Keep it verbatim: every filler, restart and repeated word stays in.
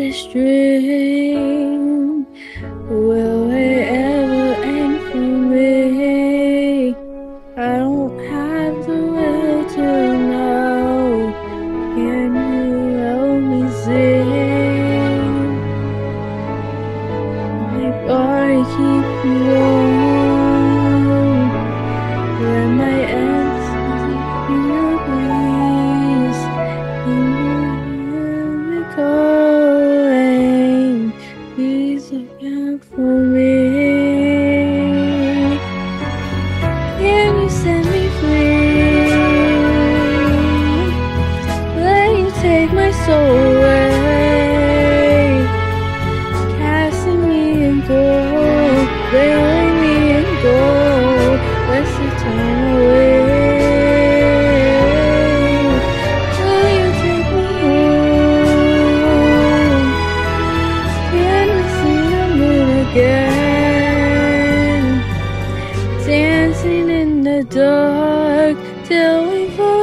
this dream? Will it ever end for me? I don't have the will to know. Can you help me see? My body keep you warm when my hands keep you breeze. And you hear me calling, please look out for me. Can you set me free? Let you take my soul away, casting me in gold, veiling me in gold, let's turn away. Will you take me home? Can we see the moon again? Dancing in the dark till we fall.